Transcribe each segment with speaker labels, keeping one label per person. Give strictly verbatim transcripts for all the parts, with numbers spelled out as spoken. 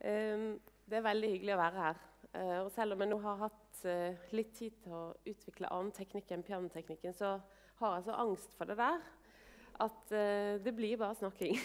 Speaker 1: Um, det er veldig hyggelig å være her. Uh, og selv om jeg nå har hatt uh, litt tid til å utvikle annen teknikk enn pianoteknikken, så har jeg så angst for det der at uh, det blir bare snakking.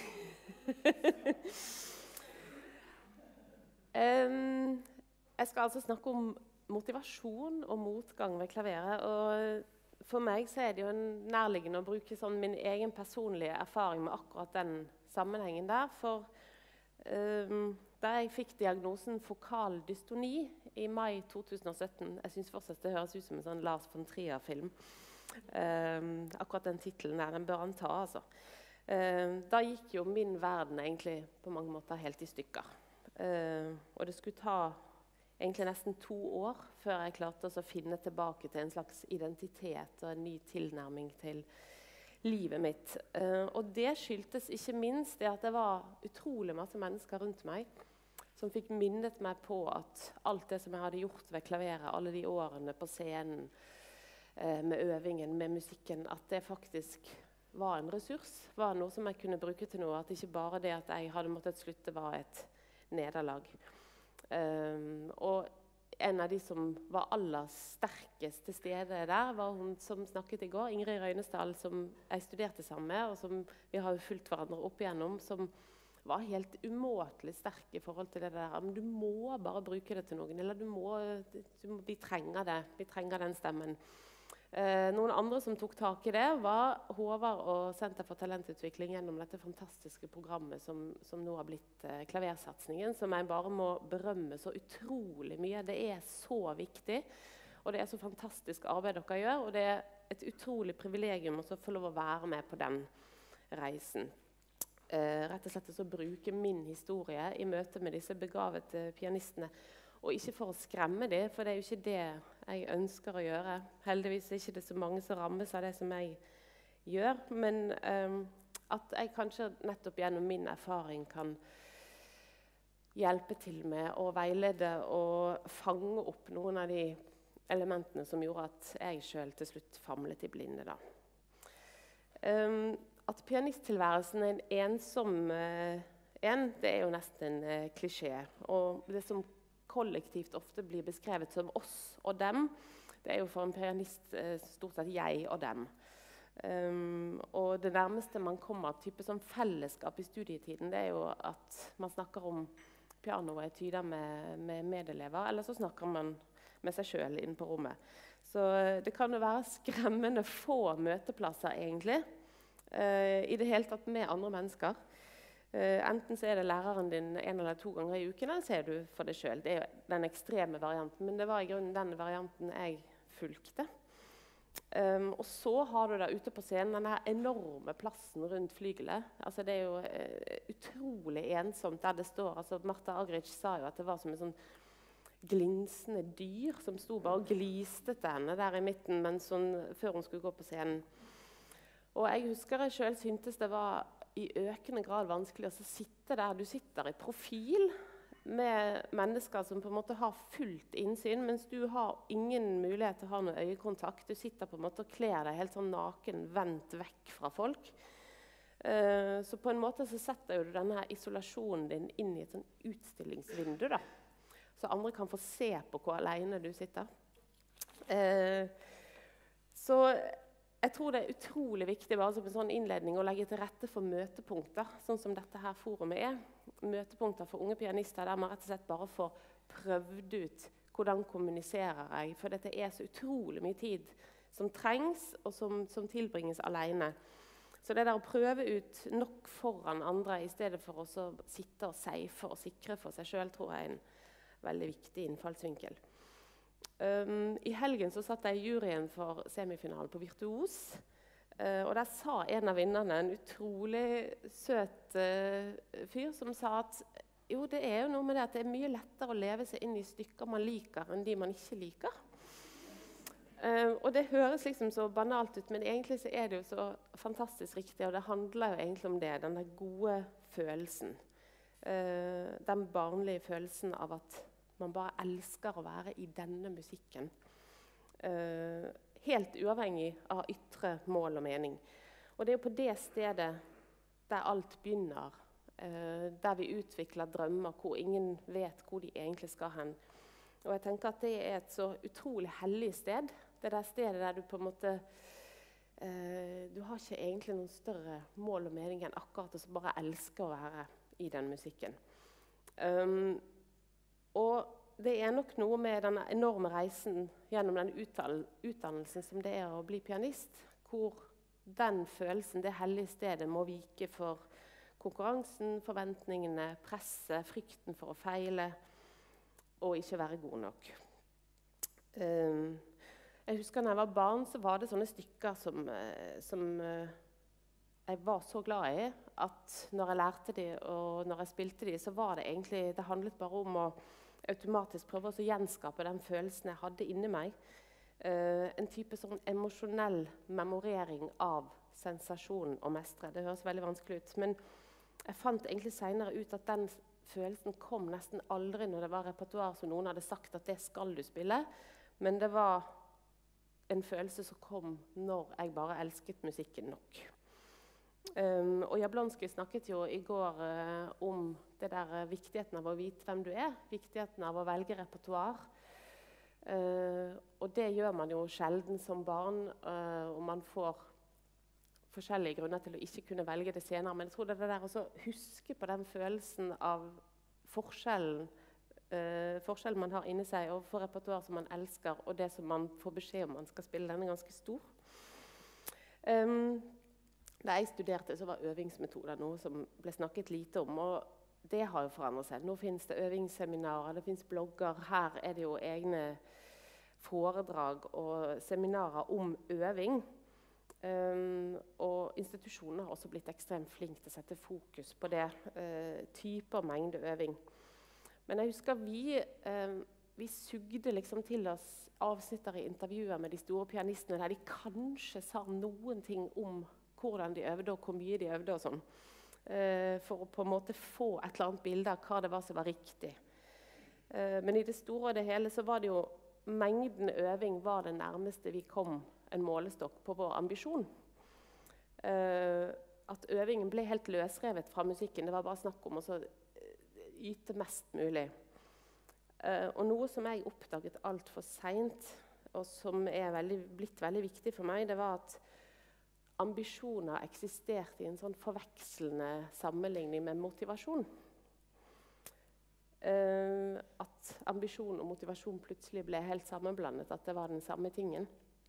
Speaker 1: um, jeg skal altså snakke om motivasjon og motgang ved klaveret. Og for meg så er det jo nærliggende å bruke sånn min egen personlige erfaring med akkurat den sammenhengen der. For um, da jeg fikk diagnosen fokal dystoni i mai to tusen og sytten, jeg synes fortsatt det høres ut som en sånn Lars von Trier-film. Um, akkurat den titelen der, den bør han ta, altså. Um, da gikk jo min verden egentlig på mange måter helt i stykker. Uh, og det skulle ta egentlig nesten to år før jeg klarte å finne tilbake til en slags identitet og en ny tilnærming til livet mitt. Uh, og det skyldtes ikke minst det at det var utrolig masse mennesker rundt meg som fikk minnet meg på at alt det som jeg hadde gjort ved klaveret, alle de årene på scenen, uh, med øvingen, med musikken, at det faktisk var en ressurs, var noe som jeg kunne bruke til noe, at ikke bare det at jeg hadde måttet slutte var et nederlag. Um, og en av de som var aller sterkest til stede der, var hun som snakket i går, Ingrid Røynesdal, som jeg studerte sammen med, og som vi har jo fulgt hverandre opp igjennom, som var helt umåtelig sterk i forhold til det der. Men du må bare bruke det til noen, eller du må, du må, vi trenger det, vi trenger den stemmen. Uh, noen andre som tok tak i det var Håvard og Senter for talentutvikling gjennom dette fantastiske programmet som, som nå har blitt uh, klaversatsningen, som jeg bare må berømme så utrolig mye. Det er så viktig, og det er så fantastisk arbeid dere gjør, og det er et utrolig privilegium å få lov å være med på den reisen. Uh, rett og slett å bruke min historie i møte med disse begavede pianistene, og ikke for å skremme dem, for det er jo ikke det jeg ønsker å gjøre. Heldigvis er det ikke så mange som rammes av det som jeg gjør, men um, at jeg kanskje nettopp gjennom min erfaring kan hjelpe til med å veilede og fange opp noen av de elementene som gjorde at jeg selv til slutt famlet i blinde. Da. Um, at pianisttilværelsen er en ensom uh, en, det er jo nesten en uh, klisjé. Og det som kollektivt ofte blir beskrevet som oss og dem, det er jo for en pianist uh, stort sett jeg og dem. Um, og det nærmeste man kommer type som fellesskap i studietiden, det er jo at man snakker om piano og etyder med, med medelever, eller så snakker man med seg selv inne på rommet. Så uh, det kan jo være skremmende få møteplasser egentlig, Uh, i det hele tatt med andre mennesker. Uh, enten så er det læreren din en eller to ganger i uken, eller så er du for deg selv. Det er jo den ekstreme varianten, men det var i grunnen den varianten jeg fulgte. Um, og så har du der ute på scenen denne enorme plassen rundt flygelet. Altså, det er jo uh, utrolig ensomt der det står. Altså, Martha Argerich sa jo at det var som en sånn glinsende dyr som sto bare og gliste til henne der i midten mens hun, før hun skulle gå på scenen. Og jeg husker jeg selv syntes det var i økende grad vanskelig å sitte der. Du sitter i profil med mennesker som på en måte har fullt innsyn, mens du har ingen mulighet til å ha noe øyekontakt. Du sitter på en måte og kler deg helt sånn naken, vendt vekk fra folk. Uh, så på en måte så setter du denne isolasjonen din inn i et sånn utstillingsvindu, da. Så andre kan få se på hvor alene du sitter. Uh, så... Jeg tror det er utrolig viktig bare som en sånn innledning å legge til rette for møtepunkter, sånn som dette her forumet er. Møtepunkter for unge pianister der man rett og slett bare får prøvd ut hvordan kommuniserer jeg, for dette er så utrolig mye tid som trengs og som, som tilbringes alene. Så det der å prøve ut nok foran andre i stedet for å sitte og safe og sikre for seg selv, tror jeg er en veldig viktig innfallsvinkel. Um, I helgen så satt jeg i juryen for semifinalen på Virtuos, uh, og der sa en av vinnerne, en utrolig søt uh, fyr, som sa at jo, det er jo noe med det at det er mye lettere å leve seg inn i stykker man liker enn de man ikke liker. Uh, og det høres liksom så banalt ut, men egentlig så er det jo så fantastisk riktig, og det handler jo egentlig om det, den der gode følelsen. Uh, den barnlige følelsen av at man bare elsker å være i denne musikken. Uh, helt uavhengig av ytre mål og mening. Og det er jo på det stedet der alt begynner eh, der vi utvikler drømmer hvor ingen vet hvor de egentlig skal hen. Og jeg tenker at det er et så utrolig hellig sted. Det der stedet der du på en måte eh, du har ikke egentlig noen større mål og mening enn akkurat å bare elske å være i den musikken. Um, og det er nok noe med denne enorme reisen gjennom den utdannelsen som det er å bli pianist, hvor den følelsen, det hellige stedet, må vike for konkurransen, forventningene, presset, frykten for å feile og ikke være god nok. Um, jeg husker når jeg var barn, så var det sånne stykker som, som uh, jeg var så glad i, at når jeg lærte de og når jeg spilte de, så var det egentlig, det handlet bare om å automatisk prøve å gjenskape den følelsen jeg hadde inni meg. Uh, en type sånn emosjonell memorering av sensasjonen og mestre. Det høres veldig vanskelig ut, men jeg fant egentlig senere ut at den følelsen kom nesten aldri når det var repertoar som noen hadde sagt at det skal du spille, men det var en følelse som kom når jeg bare elsket musikken nok. Um, og Jablonski snakket jo i går uh, om det der uh, viktigheten av å vite hvem du er, viktigheten av å velge repertoar. Uh, og det gjør man jo sjelden som barn, uh, og man får forskjellige grunner til å ikke kunne velge det senere. Men jeg tror det er det der å huske på den følelsen av forskjellen, uh, forskjellen man har inni seg, og for repertoar som man elsker, og det som man får beskjed om man skal spille, den er ganske stor. Um, Da jeg studerte, så var øvingsmetoder noe som ble snakket lite om, og det har jo forandret seg. Nå finnes det øvingsseminarer, det finnes blogger, her er det jo egne foredrag og seminarer om øving. Um, og institusjoner har også blitt ekstremt flinke til å sette fokus på det, uh, typer mengde øving. Men jeg husker vi, um, vi sugde liksom til oss avsnitter i intervjuer med de store pianistene, der de kanskje sa noen ting om hvordan de øvde og hvor mye de øvde og sånn, uh, for å på en måte få et eller annet bilde av hva det var som var riktig. Uh, men i det store og det hele så var det jo mengden øving var det nærmeste vi kom en målestokk på vår ambisjon. Uh, at øvingen ble helt løsrevet fra musikken, det var bare snakk om å så yte mest mulig. Uh, og noe som jeg oppdaget alt for sent, og som er veldig, blitt veldig viktig for meg, det var at ambisjoner eksisterte i en sånn forvekslende sammenligning med motivasjon. Uh, at ambisjon og motivasjon plutselig ble helt sammenblandet, at det var den samme tingen.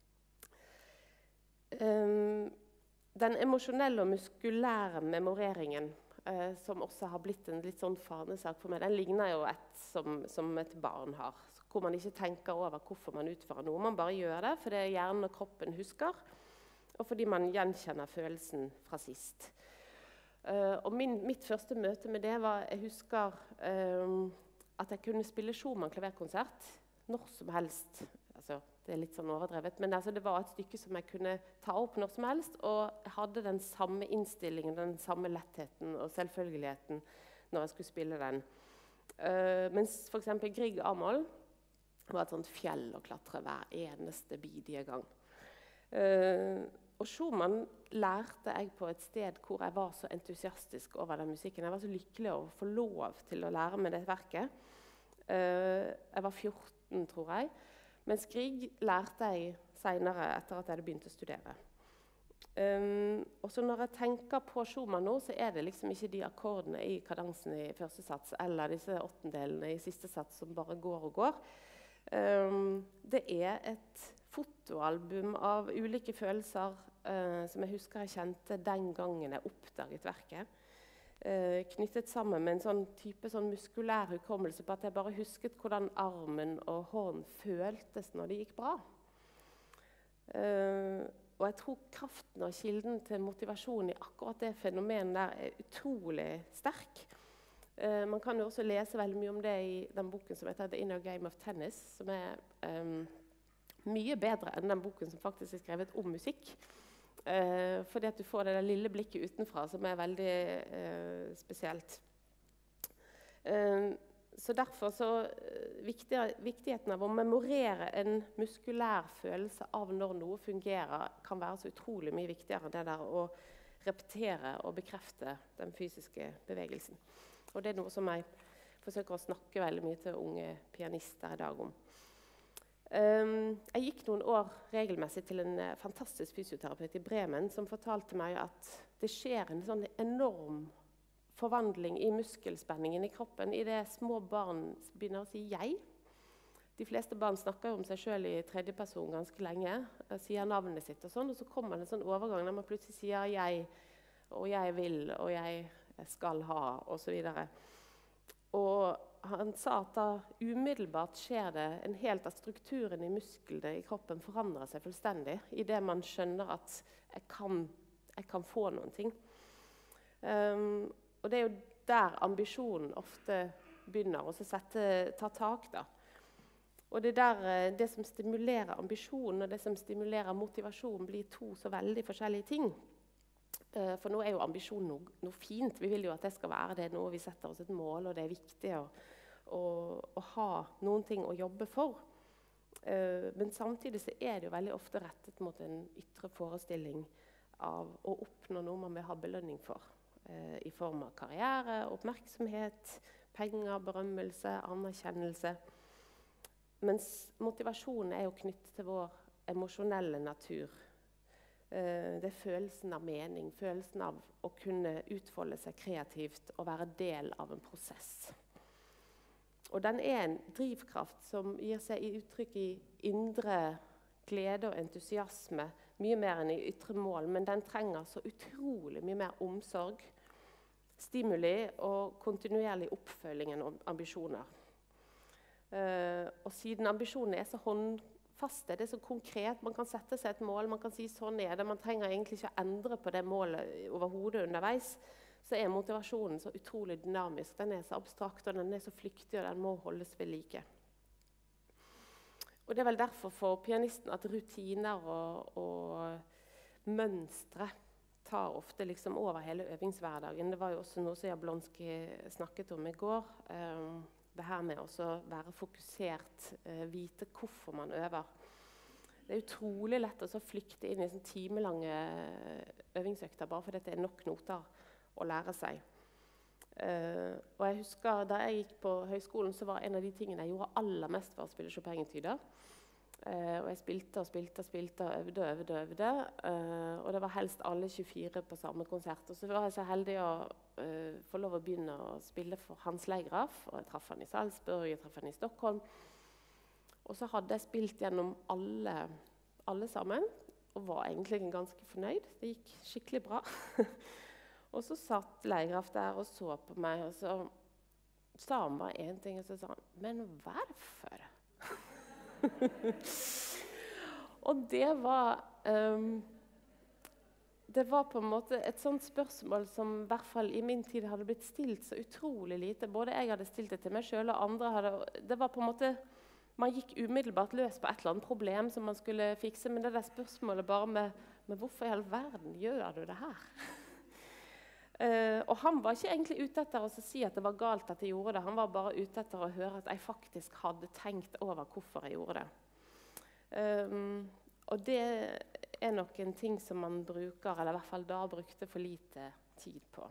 Speaker 1: Uh, den emosjonelle og muskulære memoreringen, uh, som også har blitt en litt sånn fanesak for meg, den ligner jo et som, som et barn har, hvor man ikke tenker over hvorfor man utfører noe. Man bare gjør det, for det er hjernen og kroppen husker, og fordi man gjenkjenner følelsen fra sist. Uh, og min, mitt første møte med det var, jeg husker uh, at jeg kunne spille Schumann klaverkonsert når som helst. Altså, det er litt sånn overdrevet, men altså, det var et stykke som jeg kunne ta opp når som helst, og jeg hadde den samme innstillingen, den samme lettheten og selvfølgeligheten når jeg skulle spille den. Uh, mens for eksempel Grieg A-moll var et sånt fjell å klatre hver eneste bidige gang. Uh, og Schumann lærte jeg på et sted hvor jeg var så entusiastisk over den musikken. Jeg var så lykkelig å få lov til å lære med det verket. Uh, jeg var fjorten, tror jeg. Mens Grieg lærte jeg senere etter at jeg hadde begynt å studere. Um, og så når jeg tenker på Schumann nå, så er det liksom ikke de akkordene i kadansen i første sats, eller disse åttendelene i siste sats som bare går og går. Um, det er et fotoalbum av ulike følelser uh, som jeg husker jeg kjente den gangen jeg oppdaget verket. Uh, knyttet sammen med en sånn type sånn muskulær hukommelse på at jeg bare husket hvordan armen og hånden føltes når det gikk bra. Uh, og jeg tror kraften og kilden til motivasjon i akkurat det fenomenet der er utrolig sterk. Uh, man kan jo også lese veldig mye om det i den boken som heter The Inner Game of Tennis, som er um, mye bedre enn den boken som faktisk er skrevet om musikk. Uh, fordi at du får det der lille blikket utenfra som er veldig uh, spesielt. Uh, så derfor så uh, viktig, viktigheten av å memorere en muskulær følelse av når noe fungerer kan være så utrolig mye viktigere enn det der å repetere og bekrefte den fysiske bevegelsen. Og det er noe som jeg forsøker å snakke veldig mye til unge pianister i dag om. Um, jeg gikk noen år regelmessig til en uh, fantastisk fysioterapeut i Bremen som fortalte meg at det skjer en sånn enorm forvandling i muskelspenningen i kroppen i det små barn begynner å si «jeg». De fleste barn snakker om seg selv i tredje person ganske lenge, uh, sier navnet sitt og sånn, og så kommer det en sånn overgang der man plutselig sier «jeg», og «jeg vil», og «jeg skal ha», og så videre. Og han sa at da umiddelbart skjer det en helt av strukturen i musklene i kroppen forandrer seg fullstendig i det man skjønner at jeg kan, jeg kan få noen ting. Um, og det er jo der ambisjonen ofte begynner å sette, ta tak da. Og det der det som stimulerer ambisjonen og det som stimulerer motivasjon blir to så veldig forskjellige ting. Uh, for nå er jo ambisjon noe, noe fint. Vi vil jo at det skal være det noe vi setter oss et mål, og det er viktig å, å, å ha noen ting å jobbe for. Uh, men samtidig så er det jo veldig ofte rettet mot en ytre forestilling av å oppnå noe man vil ha belønning for. Uh, I form av karriere, oppmerksomhet, penger, berømmelse, anerkjennelse. Mens motivasjonen er jo knyttet til vår emosjonelle natur. Det er følelsen av mening, følelsen av å kunne utfolde seg kreativt og være del av en prosess. Og den er en drivkraft som gir seg i uttrykk i indre glede og entusiasme, mye mer enn i ytre mål, men den trenger så utrolig mye mer omsorg, stimuli og kontinuerlig oppfølging enn ambisjoner. Og siden ambisjonene er så håndfaste, det er så konkret, man kan sette seg et mål, man kan si sånn er det, man trenger egentlig ikke å endre på det målet overhodet underveis, så er motivasjonen så utrolig dynamisk, den er så abstrakt, og den er så flyktig, og den må holdes ved like. Og det er vel derfor for pianisten at rutiner og, og mønstre tar ofte liksom over hele øvingshverdagen. Det var jo også noe som Jablonski snakket om i går, um, det her med å være fokusert, uh, vite hvorfor man øver. Det er utrolig lett å flykte inn i sånn timelange øvingsøkter, bare fordi det er nok noter å lære seg. Uh, og jeg husker, da jeg gikk på høyskolen, så var en av de tingene jeg gjorde aller mest for å spille Chopin-etyder. Uh, og jeg spilte og spilte og spilte og øvde og øvde og øvde. Uh, og det var helst alle tjuefire på samme konsert. Og så var jeg så heldig å uh, få lov å begynne å spille for Hans Leigraf. Og jeg traff han i Salzburg, jeg traff han i Stockholm. Og så hadde jeg spilt gjennom alle, alle sammen, og var egentlig ganske fornøyd. Det gikk skikkelig bra. Og så satt Leigraf der og så på meg, og så sa han bare en ting, og så sa han, men hvorfor? Og det var um, det var på en måte et sånt spørsmål som i hvert fall i min tid hadde blitt stilt så utrolig lite. Både jeg hadde stilt det til meg selv, og andre hadde, det var på en måte, man gikk umiddelbart løs på et eller annet problem som man skulle fikse, men det der spørsmålet bare med, men hvorfor i all verden gjør du det her? Uh, og han var ikke egentlig ute etter å si at det var galt at jeg gjorde det. Han var bare ute etter å høre at jeg faktisk hadde tenkt over hvorfor jeg gjorde det. Um, og det er nok en ting som man bruker, eller i hvert fall da brukte for lite tid på.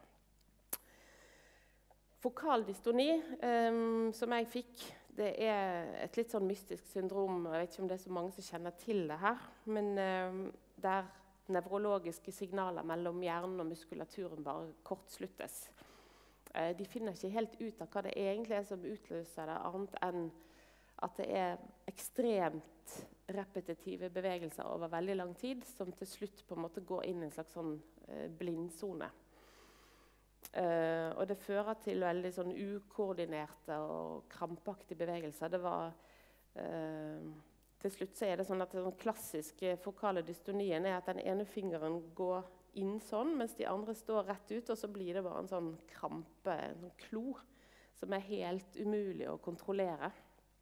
Speaker 1: Fokaldystoni, um, som jeg fikk, det er et litt sånn mystisk syndrom. Jeg vet ikke om det er så mange som kjenner til det her, men um, der nevrologiske signaler mellom hjernen og muskulaturen bare kortsluttes. Eh, de finner ikke helt ut av hva det egentlig er som utløser det, annet enn at det er ekstremt repetitive bevegelser over veldig lang tid, som til slutt på en måte går inn i en slags sånn eh, blindsone. Eh, og det fører til veldig sånn ukoordinerte og krampaktige bevegelser. Det var... Eh, Til slutt så er det sånn at den klassiske fokale dystonien er at den ene fingeren går inn sånn, mens de andre står rett ut, og så blir det bare en sånn krampe, en sånn klo, som er helt umulig å kontrollere.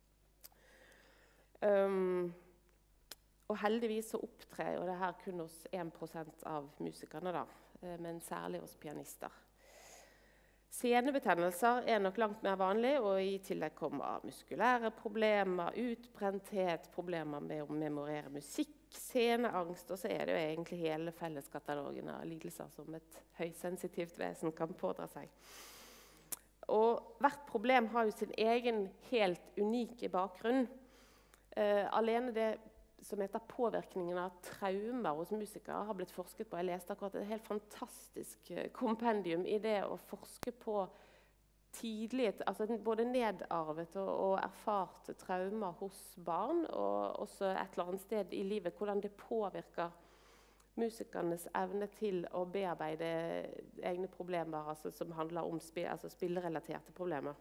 Speaker 1: Um, og heldigvis så opptrer jo det her kun hos en prosent av musikerne da, men særlig hos pianister. Senebetennelser er nok langt mer vanlig, og i tillegg kommer muskulære problemer, utbrenthet, problemer med å memorere musikk, sceneangst, og så er det jo egentlig hele felleskatalogen av lidelser som et høysensitivt vesen kan pådra seg. Og hvert problem har jo sin egen helt unike bakgrunn. Uh, alene det som heter påvirkningen av traumer hos musikere har blitt forsket på. Jeg leste akkurat et helt fantastisk kompendium i det å forske på tidlige, altså både nedarvet og, og erfarte traumer hos barn, og også et eller annet sted i livet, hvordan det påvirker musikernes evne til å bearbeide egne problemer, altså som handler om spill, altså spillerelaterte problemer.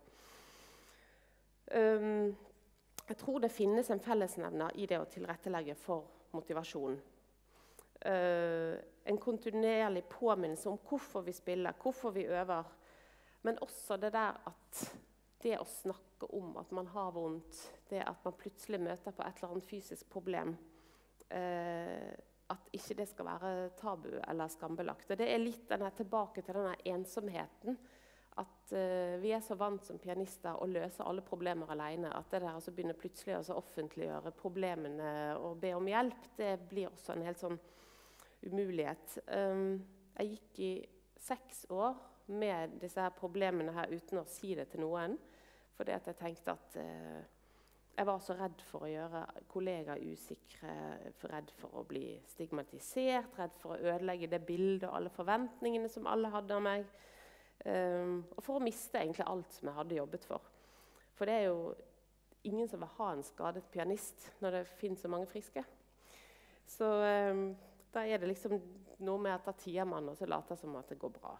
Speaker 1: Um, Jeg tror det finnes en fellesnevner i det å tilrettelegge for motivasjon. Uh, en kontinuerlig påminnelse om hvorfor vi spiller, hvorfor vi øver. Men også det der at det å snakke om at man har vondt, det at man plutselig møter på et eller annet fysisk problem, uh, at ikke det skal være tabu eller skambelagt. Og det er litt denne, tilbake til denne ensomheten, at uh, vi er så vant som pianister å løse alle problemer alene, at det der altså begynner plutselig å offentliggjøre problemene og be om hjelp, det blir også en helt sånn umulighet. Um, jeg gikk i seks år med disse her problemene her uten å si det til noen, fordi at jeg tenkte at uh, jeg var så redd for å gjøre kollegaer usikre, for redd for å bli stigmatisert, redd for å ødelegge det bildet og alle forventningene som alle hadde av meg. Um, og for å miste egentlig alt som jeg hadde jobbet for. For det er jo ingen som vil ha en skadet pianist når det finnes så mange friske. Så um, da er det liksom noe med at da tier man og så later som at det går bra.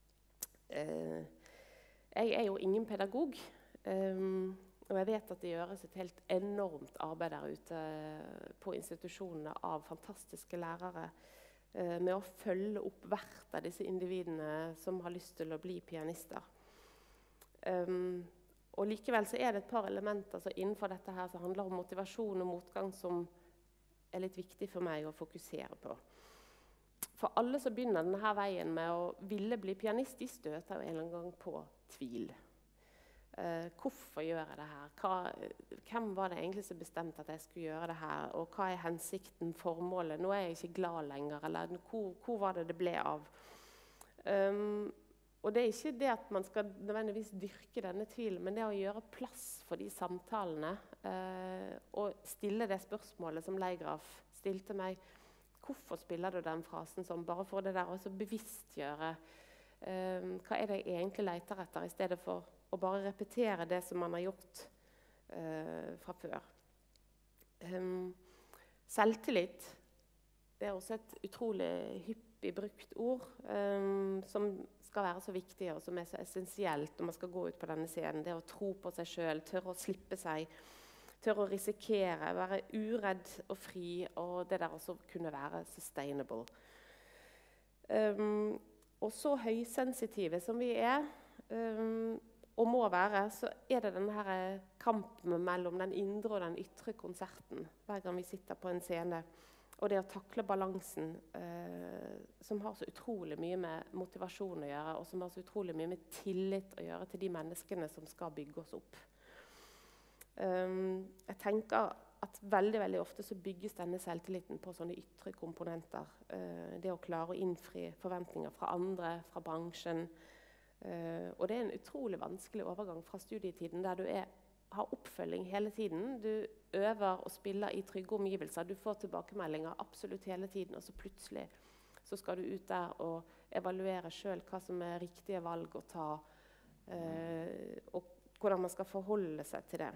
Speaker 1: Uh, jeg er jo ingen pedagog, um, og jeg vet at det gjøres et helt enormt arbeid der ute på institusjonene av fantastiske lærere, med å følge opp hvert av disse individene som har lyst til å bli pianister. Um, og likevel så er det et par elementer så innenfor dette her som handler om motivasjon og motgang som er litt viktig for meg å fokusere på. For alle som begynner denne veien med å ville bli pianist, de støter jo en eller annen gang på tvil. Uh, hvorfor gjør jeg det her? Hva, hvem var det egentlig som bestemte at jeg skulle gjøre det her? Og hva er hensikten, formålet? Nå er jeg ikke glad lenger, eller hvor, hvor var det det ble av? Um, og det er ikke det at man skal nødvendigvis dyrke denne tvilen, men det å gjøre plass for de samtalene, uh, og stille det spørsmålet som Leigraf stilte meg. Hvorfor spiller du den frasen som bare for det der å bevisstgjøre? Um, hva er det jeg egentlig leter etter, i stedet for og bare repetere det som man har gjort uh, fra før. Um, selvtillit, det er også et utrolig hyppig brukt ord, um, som skal være så viktig og som er så essensielt når man skal gå ut på denne scenen. Det å tro på seg selv, tørre å slippe seg, tørre å risikere, være uredd og fri, og det der også kunne være sustainable. Um, og så høysensitive som vi er, um, og må være, så er det denne her kampen mellom den indre og den ytre konserten hver gang vi sitter på en scene. Og det å takle balansen, eh, som har så utrolig mye med motivasjon å gjøre, og som har så utrolig mye med tillit å gjøre til de menneskene som skal bygge oss opp. Um, jeg tenker at veldig, veldig ofte så bygges denne selvtilliten på sånne ytre komponenter. Uh, det å klare å innfri forventninger fra andre, fra bransjen. Uh, og det er en utrolig vanskelig overgang fra studietiden, der du er, har oppfølging hele tiden. Du øver og spiller i trygge omgivelser. Du får tilbakemeldinger absolutt hele tiden, og så plutselig så skal du ut der og evaluere selv hva som er riktige valg å ta, uh, og hvordan man skal forholde seg til det.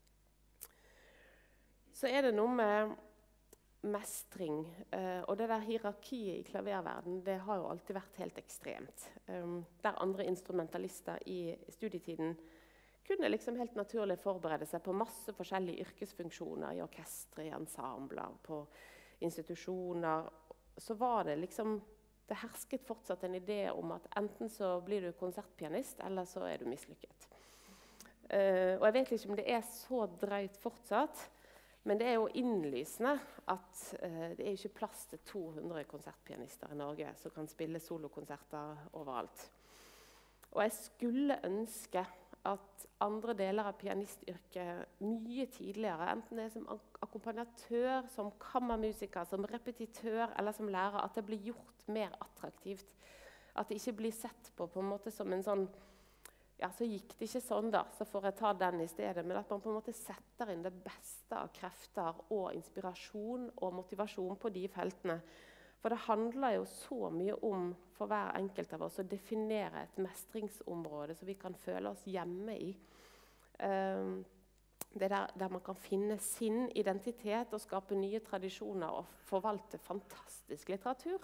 Speaker 1: Så er det noe med mestring, uh, og det der hierarkiet i klaververden, det har jo alltid vært helt ekstremt. Um, der andre instrumentalister i studietiden kunne liksom helt naturlig forberede seg på masse forskjellige yrkesfunksjoner i orkestre, i ensembler, på institusjoner. Så var det liksom, det hersket fortsatt en idé om at enten så blir du konsertpianist, eller så er du mislykket. Uh, og jeg vet ikke om det er så drøyt fortsatt, men det er jo innlysende at uh, det er ikke plass til to hundre konsertpianister i Norge som kan spille solokonserter overalt. Og jeg skulle ønske at andre deler av pianistyrket mye tidligere, enten det er som akkompagnatør, som kammermusiker, som repetitør eller som lærer, at det blir gjort mer attraktivt. At det ikke blir sett på på en måte som en sånn, ja, så gikk det ikke sånn da, så får jeg ta den i stedet, men at man på en måte setter inn det beste av krefter og inspirasjon og motivasjon på de feltene. For det handler jo så mye om, for hver enkelt av oss, å definere et mestringsområde så vi kan føle oss hjemme i. Um, det er der, der man kan finne sin identitet og skape nye tradisjoner og forvalte fantastisk litteratur.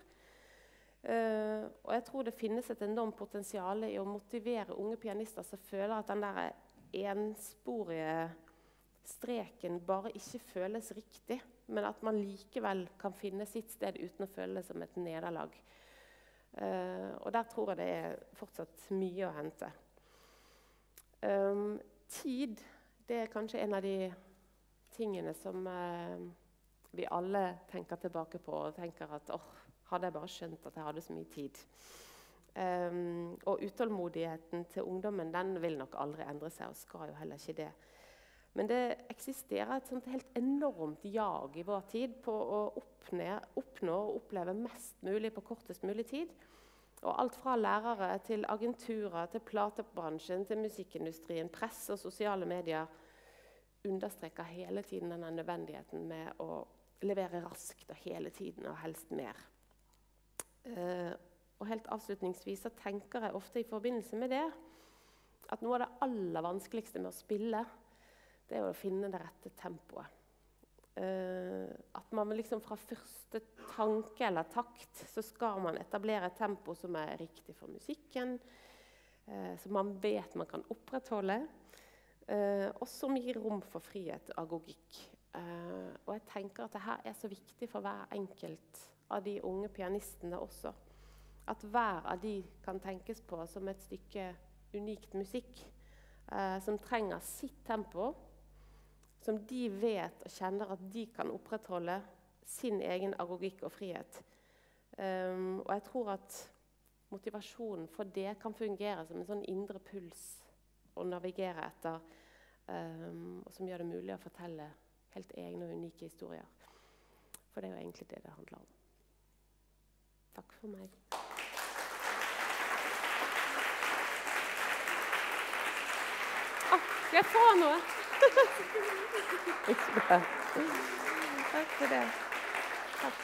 Speaker 1: Uh, og jeg tror det finnes et enormt potensial i å motivere unge pianister som føler at den der ensporige streken bare ikke føles riktig, men at man likevel kan finne sitt sted uten å føle det som et nederlag. Uh, og der tror jeg det er fortsatt mye å hente. Um, tid, det er kanskje en av de tingene som uh, vi alle tenker tilbake på og tenker at åh, oh, hadde jeg bare skjønt at jeg hadde så mye tid. Um, og utålmodigheten til ungdommen, den vil nok aldri endre seg, og skal jo heller ikke det. Men det eksisterer et sånt helt enormt jag i vår tid på å oppnå, oppnå og oppleve mest mulig på kortest mulig tid. Og alt fra lærere til agenturer, til platebransjen, til musikkindustrien, press og sosiale medier understreker hele tiden denne nødvendigheten med å levere raskt og hele tiden og helst mer. Uh, og helt avslutningsvis så tenker jeg ofte i forbindelse med det at noe av det aller vanskeligste med å spille, det er å finne det rette tempoet. Uh, at man liksom fra første tanke eller takt så skal man etablere et tempo som er riktig for musikken, uh, som man vet man kan opprettholde, uh, og som gir rom for frihet og agogikk. Uh, og jeg tenker at dette er så viktig for hver enkelt av de unge pianistene også. At hver av de kan tenkes på som et stykke unikt musikk, uh, som trenger sitt tempo, som de vet og kjenner at de kan opprettholde sin egen agogikk og frihet. Um, og jeg tror at motivasjonen for det kan fungere som en sånn indre puls å navigere etter, um, og som gjør det mulig å fortelle helt egne og unike historier. For det er jo egentlig det det handler om. Takk for meg. Å, skal jeg få noe? Takk for det. Takk.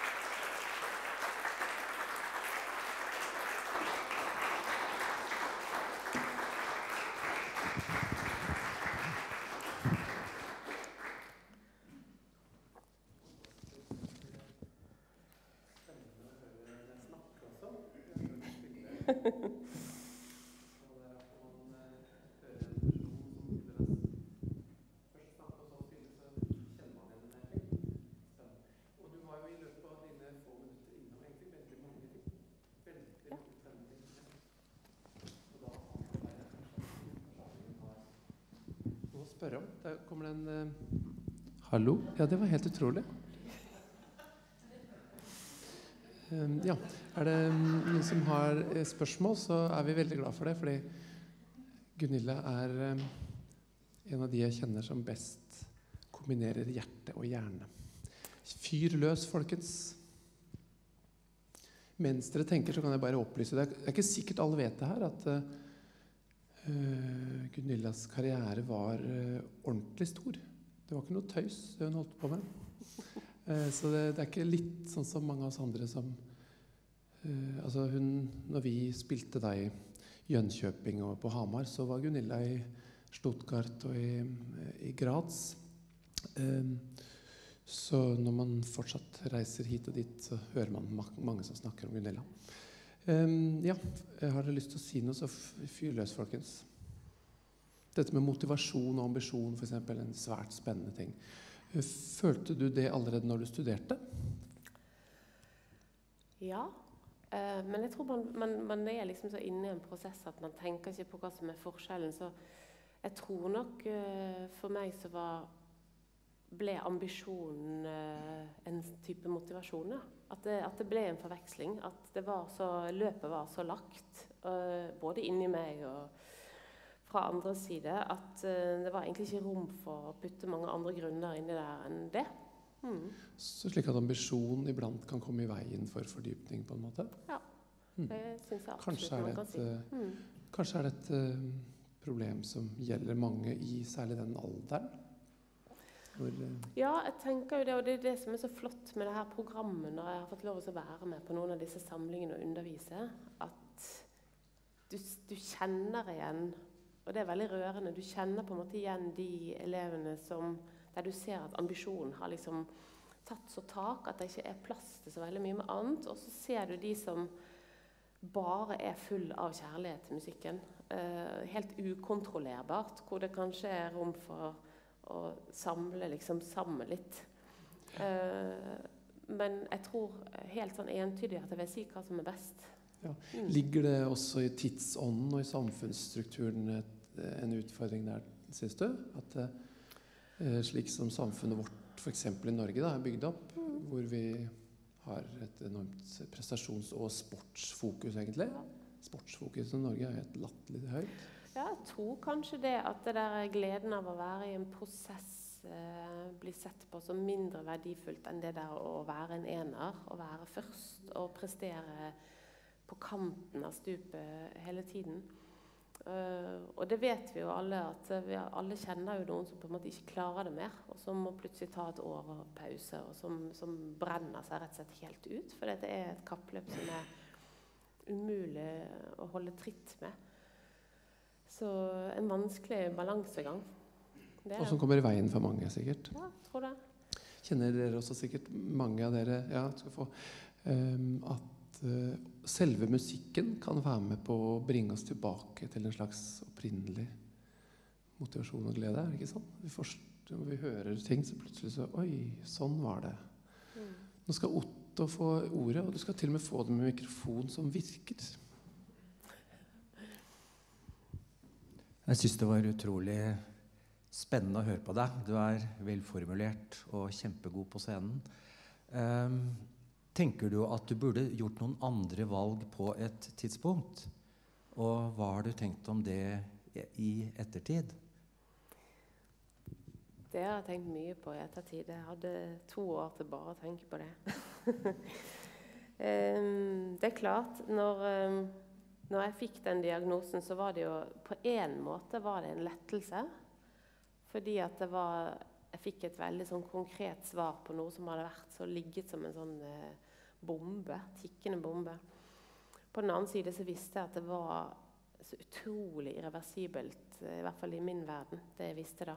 Speaker 2: Spørre om. Der kommer det en uh, hallo. Ja, det var helt utrolig. Um, ja, er det um, noen som har uh, spørsmål, så er vi veldig glad for det, fordi Gunilla er um, en av de jeg kjenner som best kombinerer hjerte og hjerne. Fyr løs, folkens. Mens dere tenker, så kan jeg bare opplyse deg. Det er ikke sikkert alle vet det her, at uh, Uh, Gunillas karriere var uh, ordentlig stor. Det var ikke noe tøys det hun holdt på med. Uh, så det, det er ikke litt sånn som mange av oss andre som uh, altså hun, når vi spilte da i Jönköping og på Hamar, så var Gunilla i Stuttgart og i, i Graz. Uh, så når man fortsatt reiser hit og dit, så hører man ma mange som snakker om Gunilla. Um, ja, jeg har lyst til å si noe, så fyr løs, folkens. Dette med motivasjon og ambisjon, for eksempel, en svært spennende ting. Følte du det allerede når du studerte?
Speaker 1: Ja, uh, men jeg tror man, man, man er liksom så inne i en prosess at man tenker ikke på hva som er forskjellen. Så jeg tror nok uh, for meg så var, ble ambisjonen uh, en type motivasjon, ja. At det, at det ble en forveksling, at det var så, løpet var så lagt, uh, både inni meg og fra andre side, at uh, det var egentlig ikke rom for å putte mange andre grunner inni der enn det. Mm.
Speaker 2: Så slik at ambisjon iblant kan komme i veien for fordypning på en måte?
Speaker 1: Ja,
Speaker 2: mm.
Speaker 1: det synes jeg absolutt
Speaker 2: kanskje
Speaker 1: man
Speaker 2: er
Speaker 1: kan
Speaker 2: et,
Speaker 1: si. Mm.
Speaker 2: Kanskje er det et uh, problem som gjelder mange i særlig den alderen? Hvor, uh...
Speaker 1: Ja, jeg tenker jo det, og det er det som er så flott med det her programmet når jeg har fått lov til å være med på noen av disse samlingene og undervise, at du, du kjenner igjen. Og det er veldig rørende. Du kjenner på en måte igjen de elevene som, der du ser at ambisjonen har liksom tatt så tak, at det ikke er plass til så veldig mye med annet. Og så ser du de som bare er full av kjærlighet til musikken. Eh, helt ukontrollerbart, hvor det kanskje er rom for å samle liksom sammen litt. Eh, men jeg tror helt sånn entydig at jeg vil si hva som er best.
Speaker 2: Ja. Ligger det også i tidsånden og i samfunnsstrukturen et, en utfordring der, synes du? At eh, slik som samfunnet vårt, for eksempel i Norge, da, er bygd opp, mm. hvor vi har et enormt prestasjons- og sportsfokus, egentlig. Ja. Sportsfokus i Norge er helt latterlig høyt.
Speaker 1: Ja, jeg tror kanskje det at det der gleden av å være i en prosess eh, blir sett på som mindre verdifullt enn det der å være en ener, å være først og prestere på kanten av stupet hele tiden. Uh, og det vet vi jo alle, at vi alle kjenner jo noen som på en måte ikke klarer det mer, og som må plutselig ta et år og pause, og som, som brenner seg rett og slett helt ut, for det er et kappløp som er umulig å holde tritt med. Så en vanskelig balansegang. Det
Speaker 2: og som kommer i veien for mange, sikkert.
Speaker 1: Ja, tror det.
Speaker 2: Kjenner dere også sikkert, mange av dere, ja, skal få, um, at selve musikken kan være med på å bringe oss tilbake til en slags opprinnelig motivasjon og glede, er det ikke sånn? Vi forst, når vi hører ting, så plutselig så, oi, sånn var det. Mm. Nå skal Otto få ordet, og du skal til og med få det med mikrofon som virker.
Speaker 3: Jeg synes det var utrolig spennende å høre på deg. Du er velformulert og kjempegod på scenen. Um, Tenker du at du burde gjort noen andre valg på et tidspunkt? Og hva har du tenkt om det i ettertid?
Speaker 1: Det har jeg tenkt mye på i ettertid. Jeg hadde to år til bare å tenke på det. um, det er klart, når, um, når jeg fikk den diagnosen, så var det jo på en måte var det en lettelse. Fordi at det var, jeg fikk et veldig sånn konkret svar på noe som hadde vært så ligget som en sånn uh, bombe, tikkende bombe. På den annen side så visste jeg at det var så utrolig irreversibelt, i hvert fall i min verden, det jeg visste da.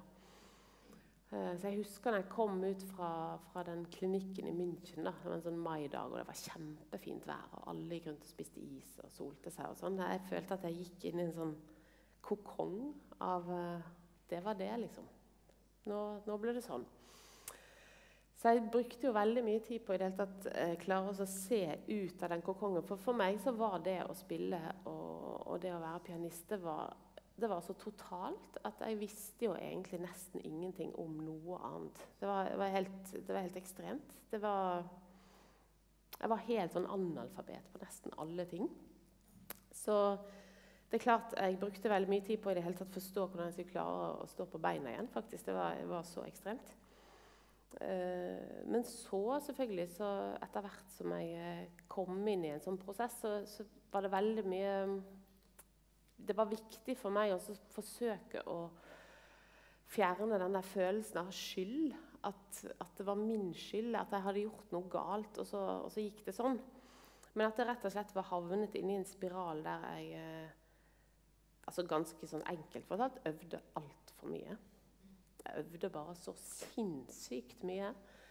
Speaker 1: Uh, så jeg husker når jeg kom ut fra, fra den klinikken i München, da, det var en sånn maidag, og det var kjempefint vær, og alle gikk rundt og spiste is og solte seg og sånn. Jeg følte at jeg gikk inn i en sånn kokong av, uh, det var det liksom. Nå, nå ble det sånn. Så jeg brukte jo veldig mye tid på i det hele tatt eh, klare å se ut av den kokongen. For for meg så var det å spille og, og det å være pianist, det var, det var så totalt at jeg visste jo egentlig nesten ingenting om noe annet. Det var, det var, helt, det var helt ekstremt. Det var, jeg var helt sånn analfabet på nesten alle ting. Så det er klart, jeg brukte veldig mye tid på i det hele tatt forstå hvordan jeg skulle klare å stå på beina igjen, faktisk. Det var, det var så ekstremt. Uh, men så selvfølgelig, så etter hvert som jeg kom inn i en sånn prosess, så, så var det veldig mye, det var viktig for meg å forsøke å fjerne den der følelsen av skyld, at, at det var min skyld, at jeg hadde gjort noe galt, og så, og så gikk det sånn. Men at det rett og slett var havnet inn i en spiral der jeg, uh, altså ganske sånn enkelt fortalt, øvde alt for mye. Jeg øvde bare så sinnssykt mye.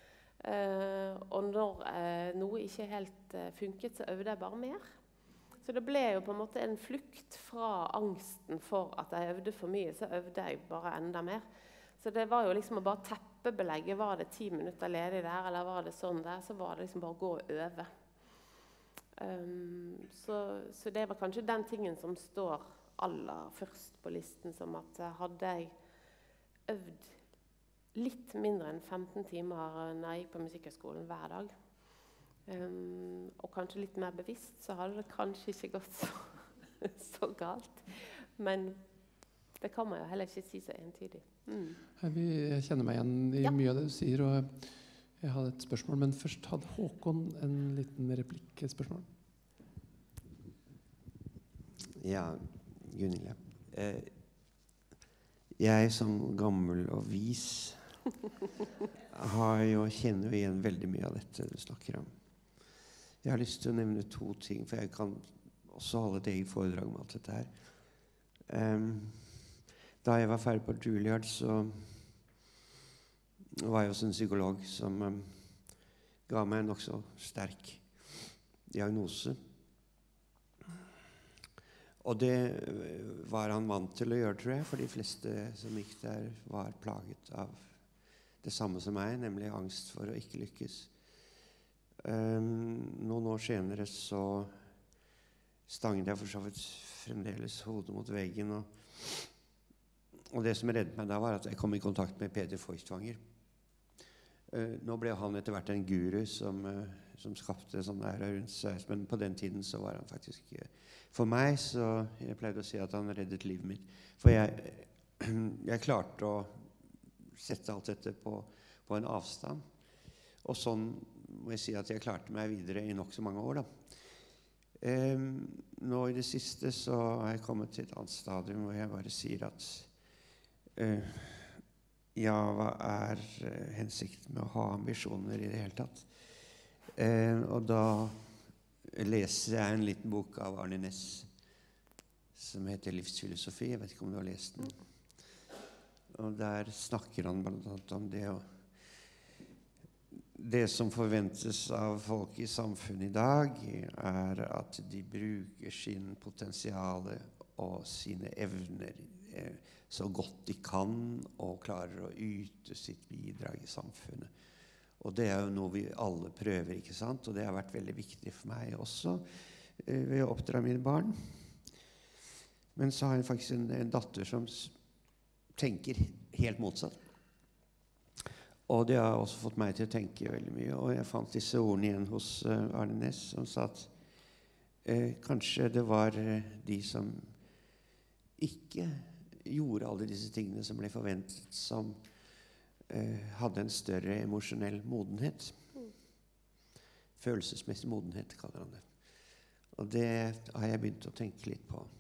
Speaker 1: Uh, og når uh, noe ikke helt uh, funket, så øvde jeg bare mer. Så det ble jo på en måte en flukt fra angsten for at jeg øvde for mye, så øvde jeg bare enda mer. Så det var jo liksom å bare teppebelegge, var det ti minutter ledig der, eller var det sånn der, så var det liksom bare å gå og øve. Um, så, så det var kanskje den tingen som står aller først på listen, som at hadde jeg øvd litt mindre enn femten timer når jeg gikk på musikkhøgskolen hver dag. Um, og kanskje litt mer bevisst, så hadde det kanskje ikke gått så, så galt. Men det kan man jo heller ikke si så entydig. Mm.
Speaker 2: Jeg kjenner meg igjen i
Speaker 1: ja.
Speaker 2: mye av det du sier, og jeg hadde et spørsmål, men først hadde Håkon en liten replikk, et spørsmål.
Speaker 4: Ja, Gunilla. Eh, jeg som gammel og vis har jo, kjenner jo igjen veldig mye av dette du snakker om. Jeg har lyst til å nevne to ting, for jeg kan også holde et eget foredrag med alt dette her. Um, da jeg var ferdig på Juilliard, så var jeg også en psykolog som um, ga meg en nokså sterk diagnose. Og det var han vant til å gjøre, tror jeg, for de fleste som gikk der var plaget av det samme som meg, nemlig angst for å ikke lykkes. Um, noen år senere så stanget jeg for så vidt fremdeles hodet mot veggen, og, og det som reddet meg da var at jeg kom i kontakt med Peter Feuchtwanger. Uh, nå ble han etter hvert en guru som, uh, som skapte sånn ære rundt seg, men på den tiden så var han faktisk uh, for meg, så jeg pleide å si at han reddet livet mitt, for jeg, jeg klarte å sette alt dette på, på en avstand, og sånn må jeg si at jeg klarte meg videre i nok så mange år da. Um, nå i det siste så har jeg kommet til et annet stadium hvor jeg bare sier at uh, ja, hva er uh, hensikten med å ha ambisjoner i det hele tatt? Uh, og da leser jeg en liten bok av Arne Næss som heter Livsfilosofi. Jeg vet ikke om du har lest den. Og der snakker han blant annet om det å Det som forventes av folk i samfunnet i dag, er at de bruker sin potensiale og sine evner eh, så godt de kan, og klarer å yte sitt bidrag i samfunnet. Og det er jo noe vi alle prøver, ikke sant? Og det har vært veldig viktig for meg også eh, ved å oppdra mine barn. Men så har jeg faktisk en, en datter som tenker helt motsatt. Og det har også fått meg til å tenke veldig mye. Og jeg fant disse ordene igjen hos uh, Arne Næss, som sa at uh, kanskje det var uh, de som ikke gjorde alle disse tingene som ble forventet, som uh, hadde en større emosjonell modenhet. Mm. Følelsesmessig modenhet, kaller han det. Og det har jeg begynt å tenke litt på.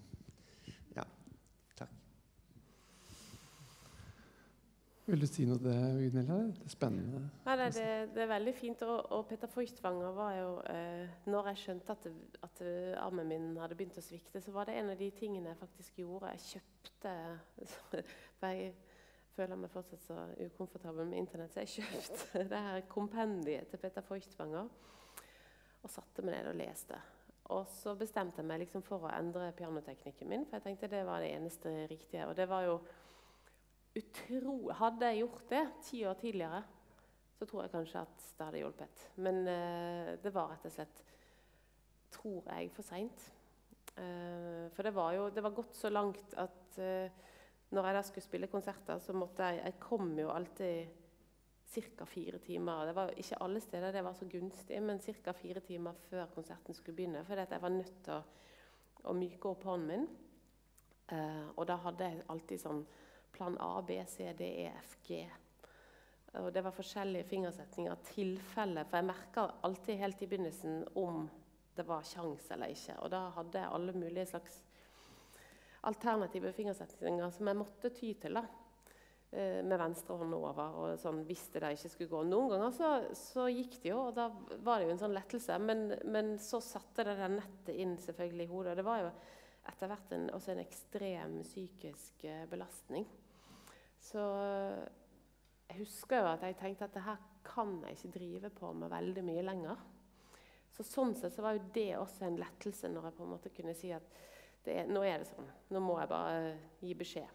Speaker 2: Vil du si noe til det, Gunilla? Det er spennende.
Speaker 1: Ja, det, det, det er veldig fint, og, og Peter Feuchtwanger var jo, eh, når jeg skjønte at, det, at armen min hadde begynt å svikte, så var det en av de tingene jeg faktisk gjorde. Jeg kjøpte, for jeg føler meg fortsatt så ukomfortabel med internett, så jeg kjøpte det her kompendiet til Peter Feuchtwanger, og satte meg ned og leste. Og så bestemte jeg meg liksom for å endre pianoteknikken min, for jeg tenkte det var det eneste riktige, og det var jo utro. Hadde jeg gjort det ti år tidligere, så tror jeg kanskje at det hadde hjulpet. Men uh, det var rett og slett, tror jeg, for sent. Uh, for det var jo, det var gått så langt at uh, når jeg da skulle spille konserter, så måtte jeg, jeg kom jo alltid cirka fire timer. Det var ikke alle steder det var så gunstig, men cirka fire timer før konserten skulle begynne, for jeg var nødt til å, å myke opp hånden min. Uh, og da hadde jeg alltid sånn plan A, B, C, D, E, F, G. Og det var forskjellige fingersetninger, tilfelle, for jeg merket alltid helt i begynnelsen om det var sjans eller ikke. Og da hadde jeg alle mulige slags alternative fingersetninger som jeg måtte ty til da, med venstre hånd over, og sånn, hvis det da ikke skulle gå. Noen ganger så, så gikk det jo, og da var det jo en sånn lettelse, men, men så satte det der nettet inn selvfølgelig i hodet, og det var jo etter hvert en, også en ekstrem psykisk uh, belastning. Så jeg husker jo at jeg tenkte at det her kan jeg ikke drive på med veldig mye lenger. Så sånn sett så var jo det også en lettelse når jeg på en måte kunne si at det er, nå er det sånn, nå må jeg bare uh, gi beskjed.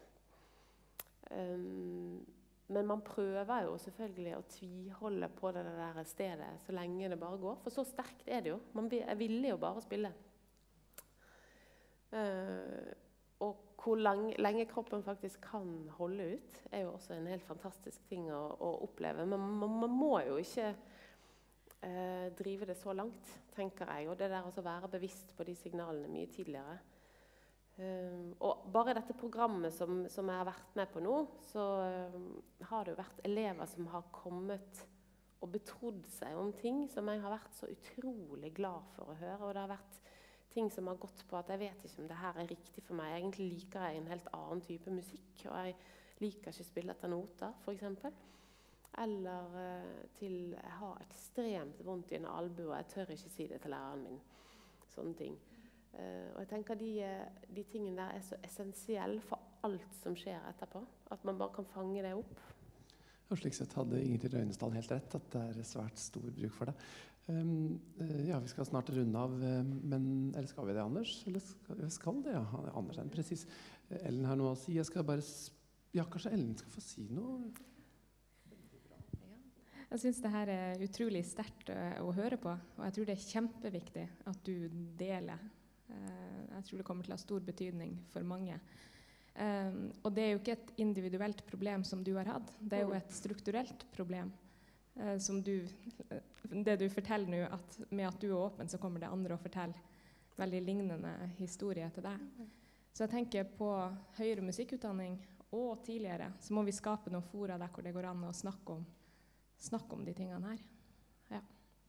Speaker 1: Um, men man prøver jo selvfølgelig å tviholde på det der stedet så lenge det bare går, for så sterkt er det jo. Man er villig å bare spille. Uh, og hvor lang, lenge kroppen faktisk kan holde ut, er jo også en helt fantastisk ting å, å oppleve. Men man, man må jo ikke uh, drive det så langt, tenker jeg. Og det der å være bevisst på de signalene mye tidligere. Um, og bare dette programmet som, som jeg har vært med på nå, så um, har det jo vært elever som har kommet og betrodd seg om ting som jeg har vært så utrolig glad for å høre. Og det har vært ting som har gått på at jeg vet ikke om det her er riktig for meg. Egentlig liker jeg en helt annen type musikk, og jeg liker ikke å spille etter noter, for eksempel. Eller uh, til jeg har ekstremt vondt i en albue, og jeg tør ikke si det til læreren min. Sånne ting. Uh, og jeg tenker de, de tingene der er så essensielle for alt som skjer etterpå. At man bare kan fange det opp.
Speaker 2: Og slik sett hadde Ingrid Røynesdal helt rett, at det er svært stor bruk for det. Um, uh, ja, vi skal snart runde av, uh, men eller skal vi det, Anders? Eller skal, skal det, ja. Anders er en presis. Uh, Ellen har noe å si. Jeg skal bare, ja, kanskje Ellen skal få si noe?
Speaker 5: Jeg synes det her er utrolig sterkt å, å høre på, og jeg tror det er kjempeviktig at du deler. Uh, jeg tror det kommer til å ha stor betydning for mange. Um, og det er jo ikke et individuelt problem som du har hatt, det er jo et strukturelt problem. Uh, som du, det du forteller nå, at med at du er åpen, så kommer det andre å fortelle veldig lignende historier til deg. Så jeg tenker på høyere musikkutdanning og tidligere, så må vi skape noen fora der hvor det går an å snakke om, snakke om de tingene her. Ja.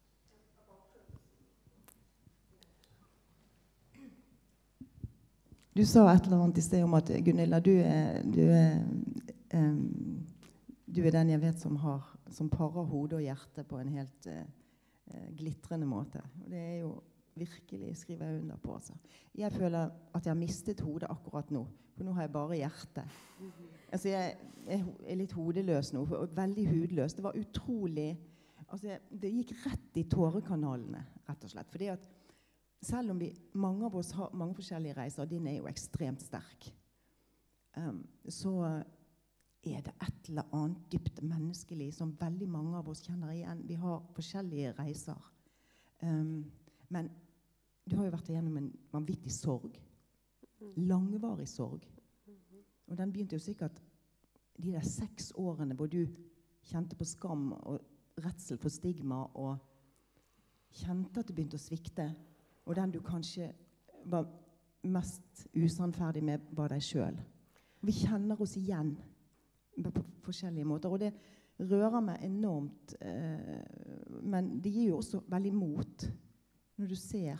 Speaker 6: Du sa et eller annet i sted om at Gunilla, du er, du er, um, du er den jeg vet som, har, som parer hode og hjerte på en helt uh, glitrende måte. Og det er jo virkelig, skriver jeg under på. Altså. Jeg føler at jeg har mistet hodet akkurat nå, for nå har jeg bare hjerte. Altså jeg, jeg er litt hodeløs nå, og veldig hudløs. Det var utrolig, altså det gikk rett i tårekanalene, rett og slett. Fordi at selv om vi, mange av oss har mange forskjellige reiser, og din er jo ekstremt sterk, um, så er det et eller annet dypt menneskelig som veldig mange av oss kjenner igjen. Vi har forskjellige reiser. Um, men du har jo vært igjennom en vanvittig sorg. Langvarig sorg. Og den begynte jo sikkert de der seks årene hvor du kjente på skam og redsel for stigma, og kjente at det begynte å svikte. Og den du kanskje var mest usannferdig med, var deg selv. Vi kjenner oss igjen på forskjellige måter, og det rører meg enormt. Eh, men det gir jo også veldig mot når du ser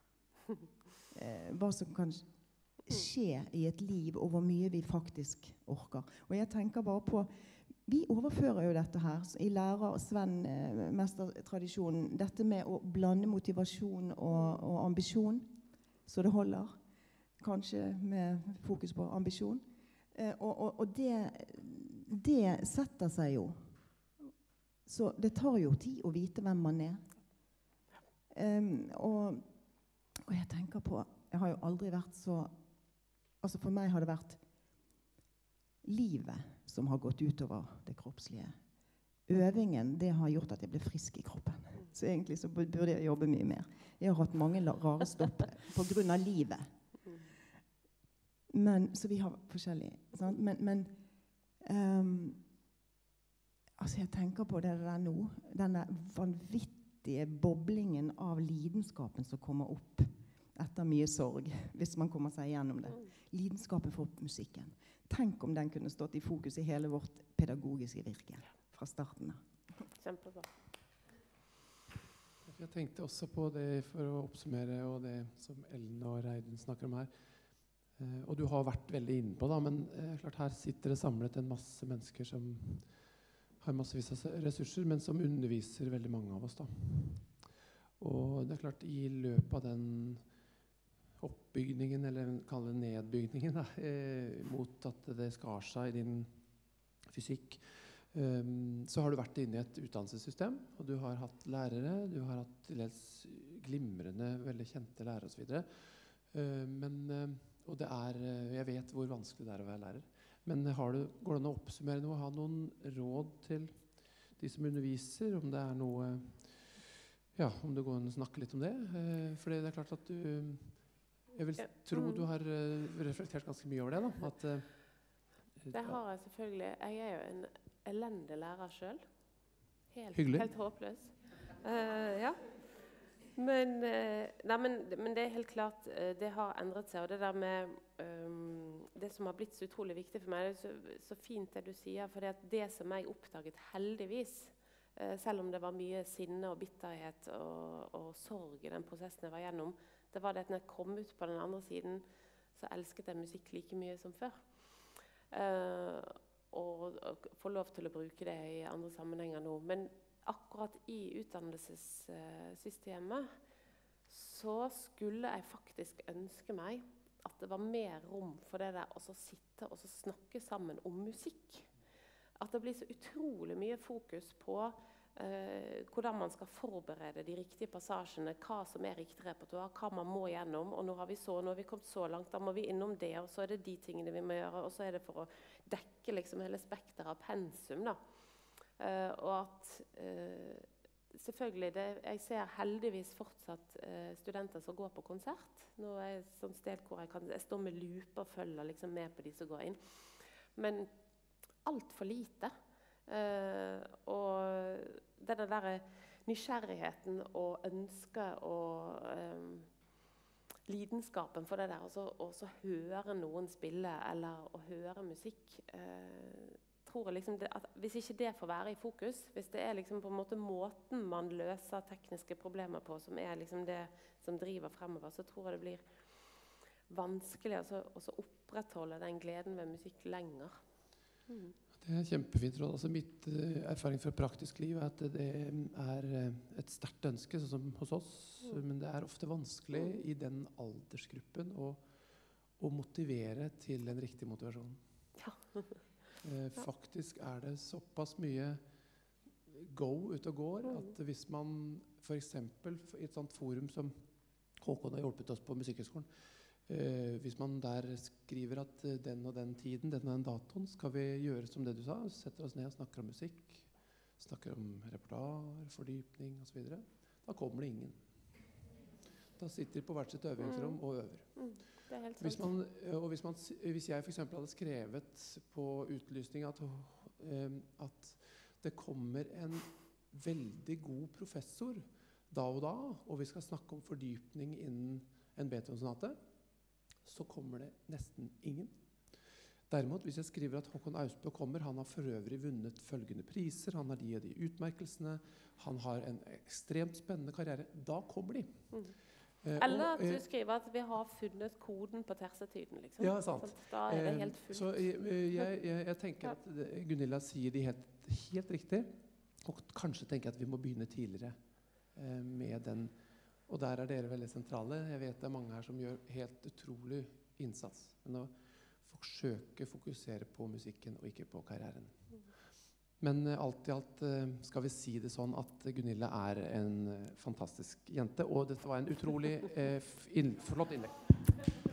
Speaker 6: eh, hva som kan skje i et liv, og hvor mye vi faktisk orker. Og jeg tenker bare på, vi overfører jo dette her i lærer- Sven eh, mestertradisjonen, dette med å blande motivasjon og, og ambisjon, så det holder, kanskje med fokus på ambisjon. Eh, og og, og det, det setter seg jo. Så det tar jo tid å vite hvem man er. Um, og, og jeg tenker på, jeg har jo aldri vært så, altså for meg har det vært livet som har gått utover det kroppslige. Øvingen, det har gjort at jeg ble frisk i kroppen. Så egentlig så burde jeg jobbe mye mer. Jeg har hatt mange rare stopp på grunn av livet. Men, så vi har forskjellige, sant? Men, men um, altså jeg tenker på det der nå, denne vanvittige boblingen av lidenskapen som kommer opp etter mye sorg, hvis man kommer seg gjennom det. Lidenskapen for musikken. Tenk om den kunne stått i fokus i hele vårt pedagogiske virke fra starten av.
Speaker 1: Kjempebra.
Speaker 2: Jeg tenkte også på det for å oppsummere, og det som Ellen og Reidun snakker om her. Eh, og du har vært veldig inne på, da, men eh, klart her sitter det samlet en masse mennesker som har massevis av ressurser, men som underviser veldig mange av oss. Da. Og det er klart, i løpet av den oppbygningen, eller kalle det nedbygningen, da, eh, mot at det skar seg i din fysikk, um, så har du vært inne i et utdannelsessystem, og du har hatt lærere, du har hatt til dels glimrende, veldig kjente lærere og så videre. Uh, men, uh, og det er, uh, jeg vet hvor vanskelig det er å være lærer. Men har du, går det an å oppsummere noe, ha noen råd til de som underviser, om det er noe, ja, om det går an å snakke litt om det? Uh, for det er klart at du, jeg vil tro du har uh, reflektert ganske mye over det, da. At, uh,
Speaker 1: det har jeg selvfølgelig. Jeg er jo en elendig lærer selv. Helt,
Speaker 2: Hyggelig.
Speaker 1: helt håpløs. Uh, ja. Men, eh, nei, men, men det er helt klart, eh, det har endret seg. Og det der med um, det som har blitt så utrolig viktig for meg, det er så, så fint det du sier. For det, det som jeg oppdaget heldigvis, eh, selv om det var mye sinne og bitterhet og, og sorg i den prosessen jeg var gjennom, det var det at når jeg kom ut på den andre siden, så elsket jeg musikk like mye som før. Uh, og, og få lov til å bruke det i andre sammenhenger nå. Men akkurat i utdannelsessystemet så skulle jeg faktisk ønske meg at det var mer rom for det der å sitte og snakke sammen om musikk. At det blir så utrolig mye fokus på eh, hvordan man skal forberede de riktige passasjene, hva som er riktig repertoar, hva man må gjennom. Og nå har vi så, nå har vi kommet så langt, da må vi innom det, og så er det de tingene vi må gjøre, og så er det for å dekke liksom hele spekteret av pensum, da. Uh, og at uh, selvfølgelig, det, jeg ser heldigvis fortsatt uh, studenter som går på konsert. Nå er jeg et sånt sted hvor jeg, kan, jeg står med lupe og følger liksom med på de som går inn. Men alt for lite. Uh, og denne der nysgjerrigheten og ønsket og um, lidenskapen for det der, og så høre noen spille eller å høre musikk, uh, tror jeg liksom det, at hvis ikke det får være i fokus, hvis det er liksom på en måte måten man løser tekniske problemer på, som er liksom det som driver fremover, så tror jeg det blir vanskelig å opprettholde den gleden ved musikk lenger. Mm.
Speaker 2: Det er kjempefint råd. Altså mitt uh, erfaring fra praktisk liv er at det er uh, et sterkt ønske, sånn som hos oss, mm. men det er ofte vanskelig mm. i den aldersgruppen å, å motivere til en riktig motivasjon.
Speaker 1: Ja.
Speaker 2: Eh, faktisk er det såpass mye go ut og går at hvis man for eksempel i et sånt forum som Håkon har hjulpet oss på Musikkhøgskolen, eh, hvis man der skriver at eh, den og den tiden, den og den datoen skal vi gjøre som det du sa, setter oss ned og snakker om musikk, snakker om repertoar, fordypning og så videre, da kommer det ingen. Da sitter de på hvert sitt øvingsrom og øver.
Speaker 1: Mm. Det er helt
Speaker 2: hvis, man, og hvis, man, hvis jeg for eksempel hadde skrevet på utlysning at, um, at det kommer en veldig god professor da og da, og vi skal snakke om fordypning innen en Beethoven-sonate, så kommer det nesten ingen. Derimot, hvis jeg skriver at Håkon Austbø kommer, han har for øvrig vunnet følgende priser, han har de og de utmerkelsene, han har en ekstremt spennende karriere, da kommer de.
Speaker 1: Mm. Eller at du skriver at vi har funnet koden på tersetyden, liksom.
Speaker 2: Ja, sant.
Speaker 1: Da er det helt fullt.
Speaker 2: Så jeg, jeg, jeg, jeg tenker at Gunilla sier de helt, helt riktig, og kanskje tenker jeg at vi må begynne tidligere eh, med den. Og der er dere veldig sentrale. Jeg vet det er mange her som gjør helt utrolig innsats. Men å forsøke å fokusere på musikken og ikke på karrieren. Men alt i alt skal vi si det sånn at Gunilla er en fantastisk jente, og dette var en utrolig eh, inn, flott innlegg.